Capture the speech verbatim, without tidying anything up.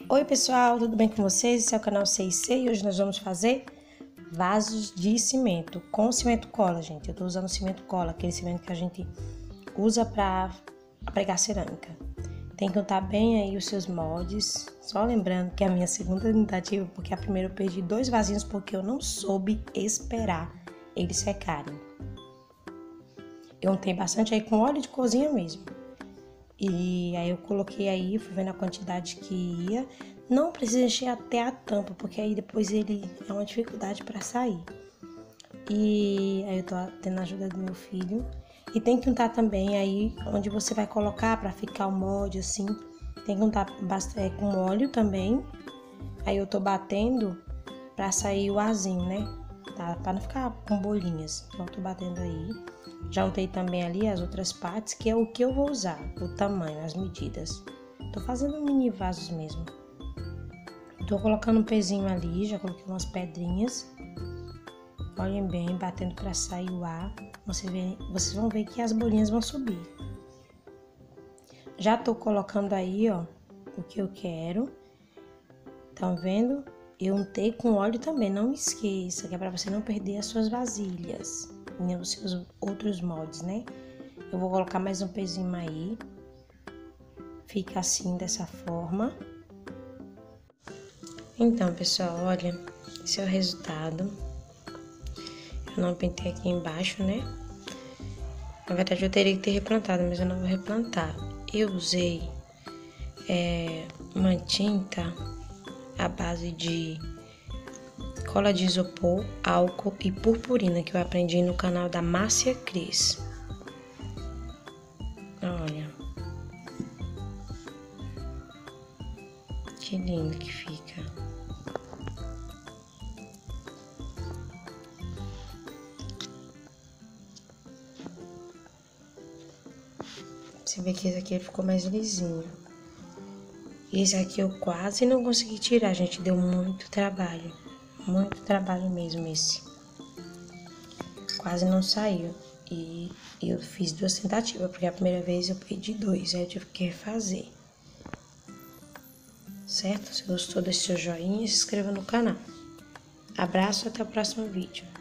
Oi pessoal, tudo bem com vocês? Esse é o canal C e C e hoje nós vamos fazer vasos de cimento com cimento cola, gente. Eu tô usando cimento cola, aquele cimento que a gente usa para pregar cerâmica. Tem que untar bem aí os seus moldes. Só lembrando que é a minha segunda tentativa, porque a primeira eu perdi dois vasinhos porque eu não soube esperar eles secarem. Eu untei bastante aí com óleo de cozinha mesmo. E aí eu coloquei aí, fui vendo a quantidade que ia. Não precisa encher até a tampa, porque aí depois ele é uma dificuldade para sair. E aí eu tô tendo a ajuda do meu filho. E tem que untar também aí onde você vai colocar para ficar o molde assim. Tem que untar bastante, é, com óleo também. Aí eu tô batendo para sair o azinho, né? Tá? Para não ficar com bolinhas. Então eu tô batendo aí. Já untei também ali as outras partes, que é o que eu vou usar, o tamanho, as medidas. Tô fazendo mini vasos mesmo. Tô colocando um pezinho ali, já coloquei umas pedrinhas. Olhem bem, batendo para sair o ar. Vocês, vê, vocês vão ver que as bolinhas vão subir. Já tô colocando aí, ó, o que eu quero. Estão vendo? Eu untei com óleo também, não me esqueça, que é para você não perder as suas vasilhas. E os seus outros moldes, né? Eu vou colocar mais um pezinho aí. Fica assim, dessa forma. Então, pessoal, olha, esse é o resultado. Eu não pintei aqui embaixo, né? Na verdade, eu teria que ter replantado, mas eu não vou replantar. Eu usei é, uma tinta à base de cola de isopor, álcool e purpurina, que eu aprendi no canal da Márcia Cris. Olha. Que lindo que fica. Você vê que esse aqui ficou mais lisinho. Esse aqui eu quase não consegui tirar, gente. Deu muito trabalho. Muito trabalho mesmo esse. Quase não saiu. E eu fiz duas tentativas, porque a primeira vez eu perdi dois, aí eu tive que refazer. Certo? Se gostou, deixe seu joinha e se inscreva no canal. Abraço, até o próximo vídeo.